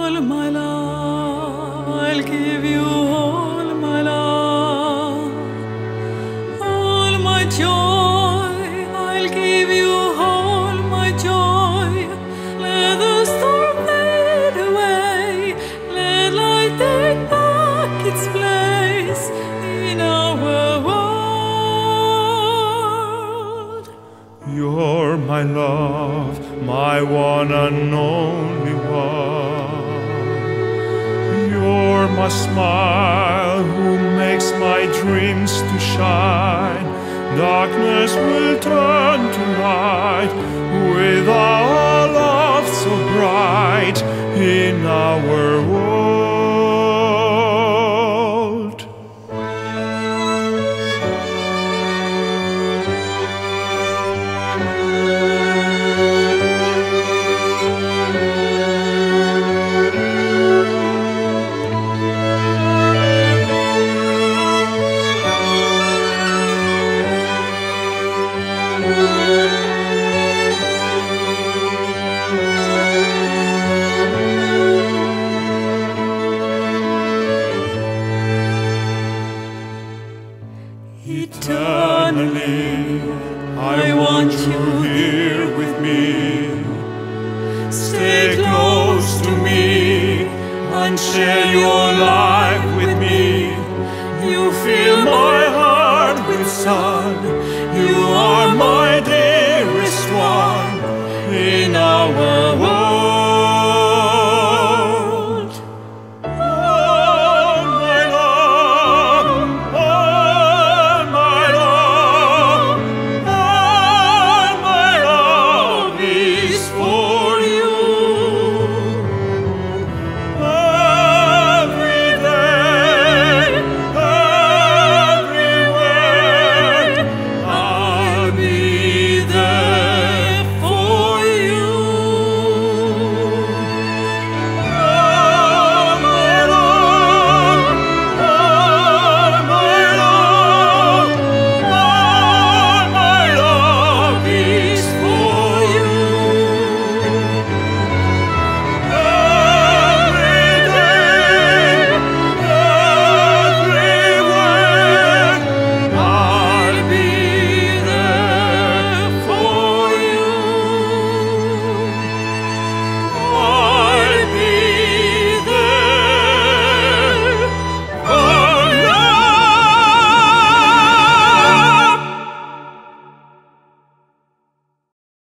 all my love, I'll give you all my love, all my joy, I'll give you all my joy. Let the storm fade away, let light take back its place in our world. You're my love, my one and only one. You're my smile who makes my dreams to shine. Darkness will turn to light with our love so bright in our world. Eternally, I want you here with me. Stay close to me and share your life with me. You fill my heart with sun. You are my dearest one in our world.